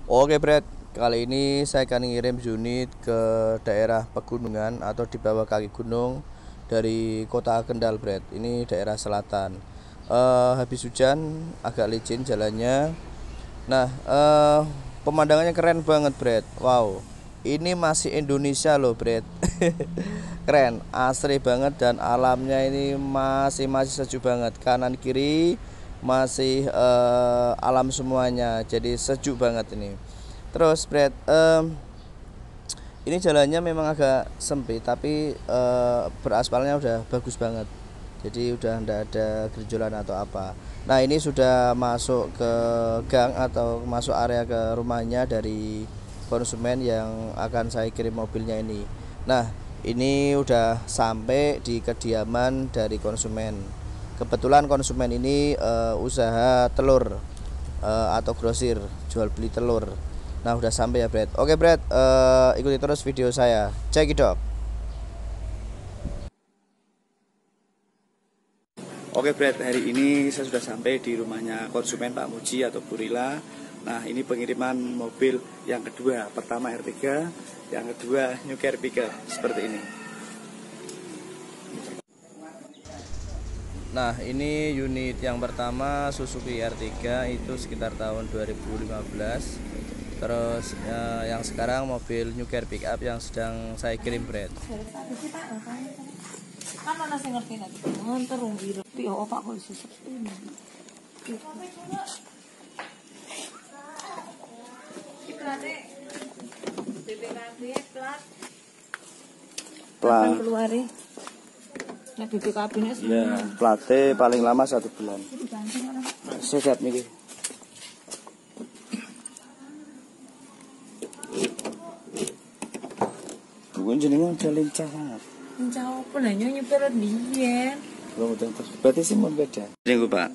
Oke Brad, kali ini saya akan ngirim unit ke daerah pegunungan atau di bawah kaki gunung dari kota Kendal Brad. Ini daerah selatan. Habis hujan agak licin jalannya. Nah, pemandangannya keren banget Brad. Wow, ini masih Indonesia loh Brad. Keren, asri banget dan alamnya ini masih sejuk banget. Kanan kiri masih alam semuanya, jadi sejuk banget ini. Terus Brad, ini jalannya memang agak sempit tapi beraspalnya udah bagus banget, jadi udah ndak ada gerjolan atau apa. Nah, ini sudah masuk ke gang atau masuk area ke rumahnya dari konsumen yang akan saya kirim mobilnya ini. Nah, ini udah sampai di kediaman dari konsumen. Kebetulan konsumen ini usaha telur atau grosir, jual beli telur. Nah, udah sampai ya Brad. Oke Brad, ikuti terus video saya. Check it out. Oke Brad, hari ini saya sudah sampai di rumahnya konsumen Pak Muji atau Burila. Nah, ini pengiriman mobil yang kedua. Pertama R3, yang kedua New Care Pickup seperti ini. Nah, ini unit yang pertama Suzuki R3 itu sekitar tahun 2015. Terus yang sekarang mobil New Care Pickup yang sedang saya kirim Brad. Kan ana sing ngerti nek ngonter wong biru. Piye opak kok iso seperti ini. Iklane BPKB plat keluare. Nek BPKB nek ya, plate paling lama 1 bulan. Sehat nih. Bukan jenengan jalan banget. Mencau apa lah nyuper ndiyen. Berarti sih mau beda. Ini Pak.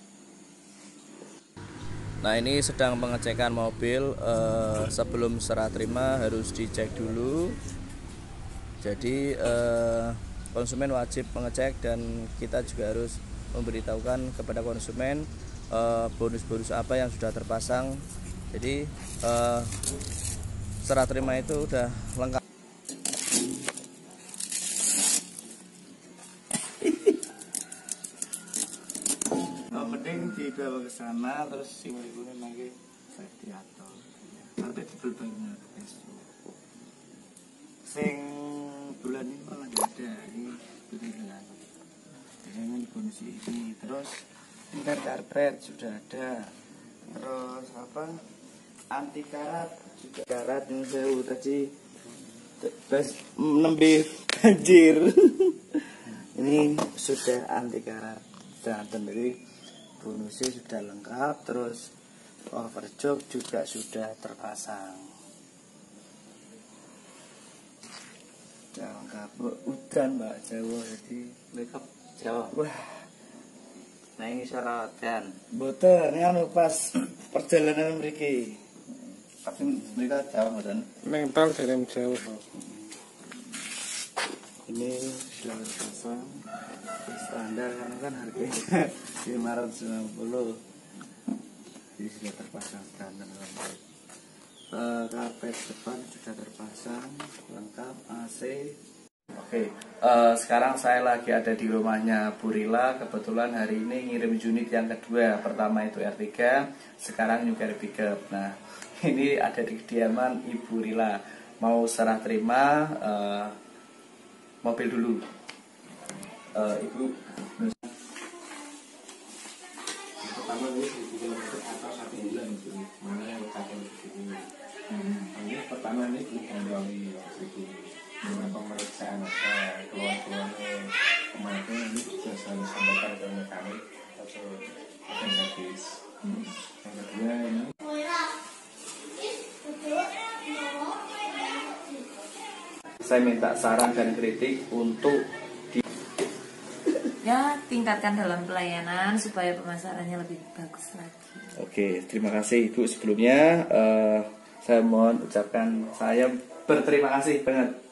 Nah, ini sedang pengecekan mobil. Sebelum serah terima harus dicek dulu. Jadi konsumen wajib mengecek dan kita juga harus memberitahukan kepada konsumen bonus-bonus apa yang sudah terpasang. Jadi serah terima itu udah lengkap. Penting dibawa ke sana terus si ibu-ibunya lagi safety atau nanti dibeli banyak sing bulan ini malah nggak ada, ini bulan ini kondisi ini. Terus tingkat karpet sudah ada, terus apa anti karat juga, karat yang saya tadi terus nembe banjir. Ini sudah anti karat dan sendiri bonusnya sudah lengkap. Terus overjok juga sudah terpasang, sudah lengkap. Udan Mbak Jawa, jadi lengkap Jawa. Wah, nah ini syaratan boter ini anu pas perjalanan mereka, tapi mereka Jawa dan mental dari Jawa. ini sudah terpasang standar karena kan harganya 590, jadi sudah terpasang standar. Karpet depan sudah terpasang lengkap, AC. Oke, sekarang saya lagi ada di rumahnya Burila. Kebetulan hari ini ngirim unit yang kedua. Pertama itu R3, sekarang New Care Pickup. Nah, ini ada di kediaman Ibu Rila. Mau serah terima mobil dulu. Ibu Pertama ini di atas 1 bulan itu mana yang kakek di sini. Ini pertama ini dihandali itu dengan pemeriksaan keluar-keluarnya kemarin ini sudah saya sampaikan ke mekanik atau agen servis. Yang kedua ini saya minta saran dan kritik untuk Ya, tingkatkan dalam pelayanan supaya pemasarannya lebih bagus lagi. Oke, terima kasih Ibu. Sebelumnya saya mohon ucapkan saya berterima kasih banget